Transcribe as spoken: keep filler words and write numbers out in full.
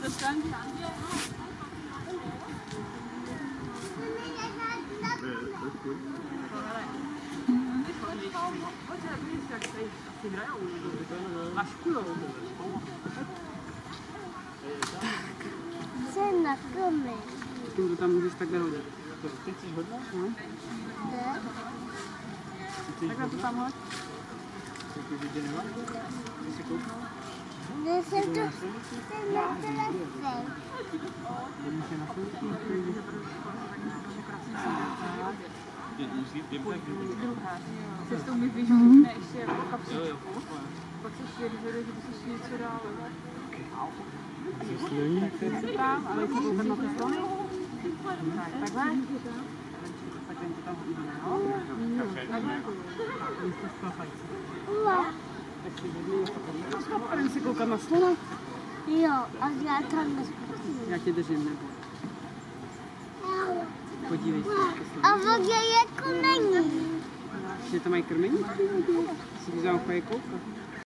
Jsem na krmy. Ty to tam můžeš takhle hodit. Ty chceš hodit? No. Ne? Takhle to tam hoď. Ty nemá? Ty jsi koukal? Ne, jsem to jsem na telefon. Jdeme se na fotku. Cestou mi vyždíme ještě jako kapsičku. Pak se ještě rozhoduje, že by si něco dál. Tak se tam, ale jestli koukat na ty strany. Tak, takhle. Takhle to tam hodíme, no. Takhle. Jste skafající. Tak si vezmi něco podívat. Jdeme si koukat na slona. Jo, a já tam nespatím. Já tě držím, nebo? Podívej se. A vodě jako není. Že to mají krmení? Si ti zaopají koukat.